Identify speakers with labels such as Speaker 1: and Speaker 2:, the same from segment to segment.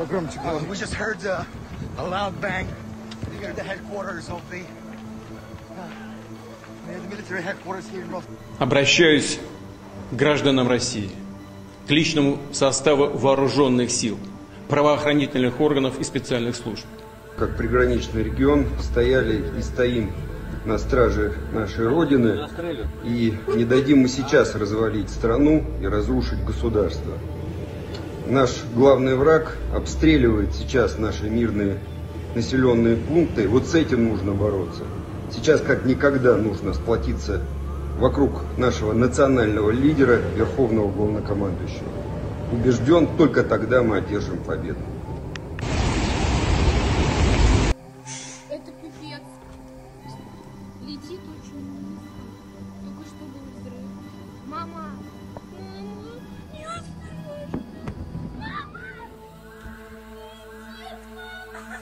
Speaker 1: Погромче. We just heard a loud bang near the headquarters of the military headquarters here in Rostov.
Speaker 2: Обращаюсь к гражданам России, к личному составу вооруженных сил, правоохранительных органов и специальных служб.
Speaker 3: Как приграничный регион стояли и стоим на страже нашей Родины, и не дадим мы сейчас развалить страну и разрушить государство. Наш главный враг обстреливает сейчас наши мирные населенные пункты. Вот с этим нужно бороться. Сейчас как никогда нужно сплотиться вокруг нашего национального лидера, верховного главнокомандующего. Убежден, только тогда мы одержим победу.
Speaker 4: Это пипец. Летит очень низко. Только что был взрыв. Мама! Мама! Не оставь! Мама! Нет, мама!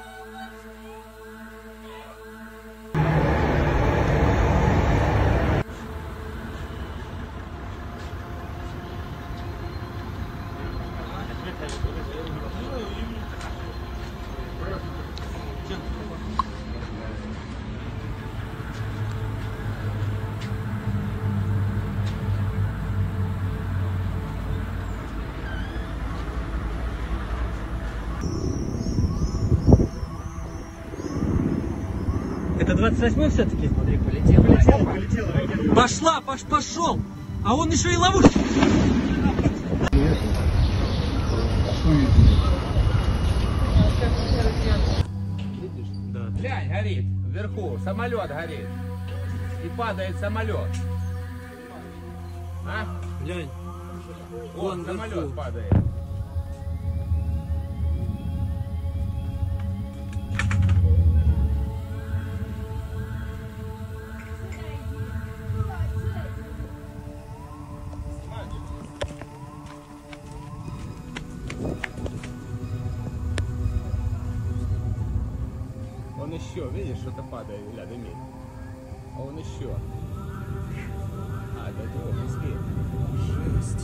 Speaker 5: Это 28-й все-таки?
Speaker 6: Смотри, полетел.
Speaker 5: Пошел! А он еще и ловушка.
Speaker 6: Видишь? Да. Глянь, горит вверху, самолет горит. И падает самолет. А?
Speaker 5: Глянь.
Speaker 6: Вон самолет
Speaker 5: вверху
Speaker 6: падает. Он еще, видишь, что-то падает, рядом имеет. А он еще. А, до того быстрее. 6.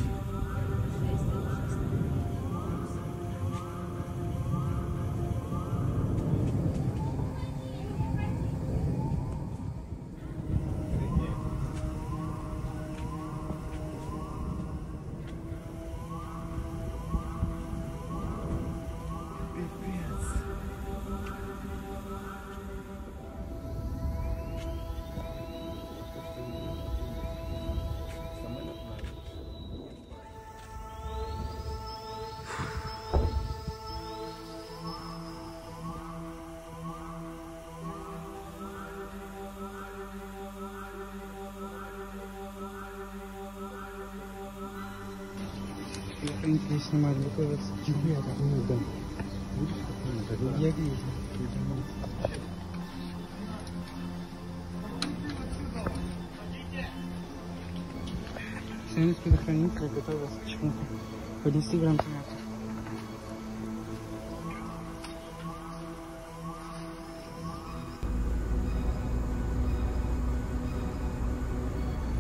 Speaker 7: Охранители снимают, готовятся. Ребята, ну да. Я вижу. Союз предохранителей готовятся к чему-то. Поднести гранатомет.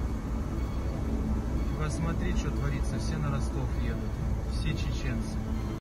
Speaker 8: Посмотри, что творится, все на Ростов едут, все чеченцы.